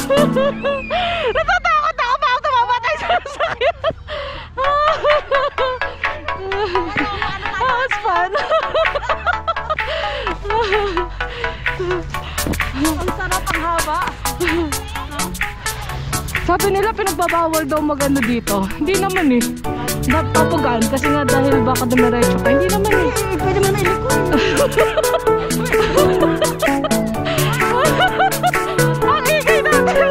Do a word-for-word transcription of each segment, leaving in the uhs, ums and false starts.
Natatakot ako pa ako tumamatay sa sakyan. Oh, it's fun. Ang sarap, ang haba. Sabi nila pinagbabawal daw magano dito. Hindi naman eh. Papagaan kasi nga dahil baka dumiretso ka. Hindi naman eh. Eh, pwede mo na ilikod. Ang ingay natin.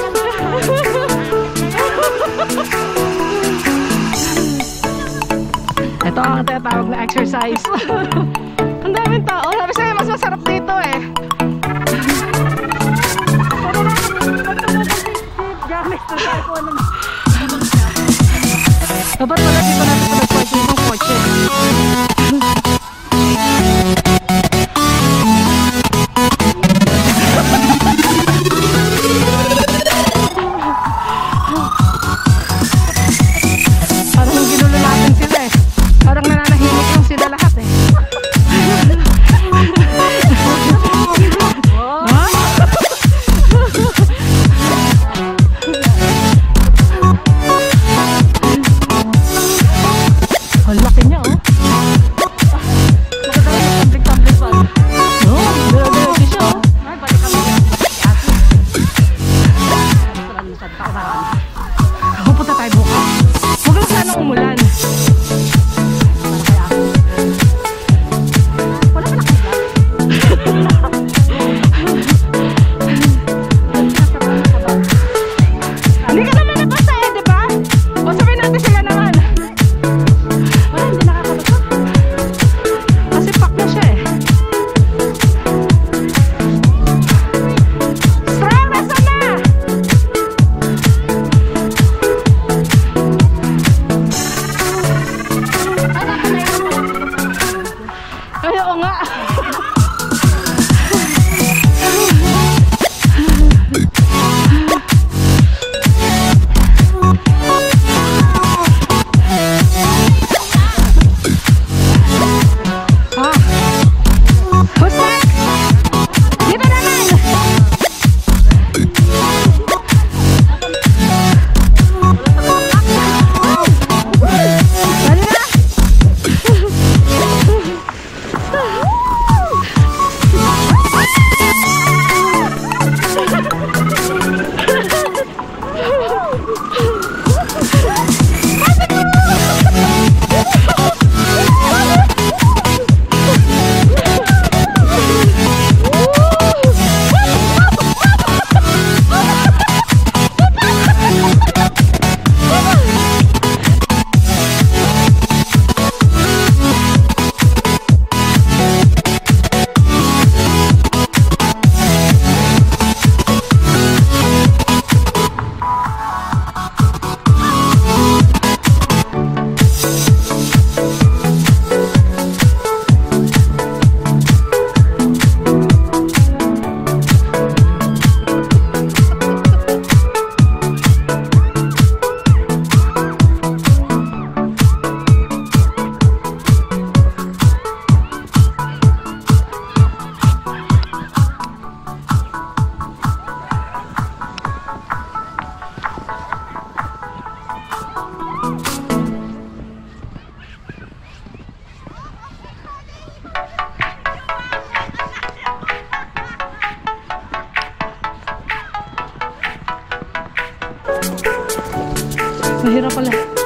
Ito ang tinatawag na exercise. Ang daming tao. Sabi sa'yo mas masarap dito eh. Dapat pala dito natin pa nag-parking ng kotse. Parang ginulo natin sila eh. Parang nananahimik yung sila lahat eh. Ang laki niya oh. Magkakaroon ng tablik-tablik pa. Oo, dala-dala siya oh. Ay, balik kami. Pupunta tayo bukas. Huwag lang sanang umulan. Wala ka nakita. Hindi ka naman napasa eh, di ba? O sabihin natin sila naman. Wala, hindi nakakabasa. Kasi pack na siya eh. Strong, nasa na! Ay, oo nga. Ah. Who's next? Dito naman! Dali na! Mahirap pala.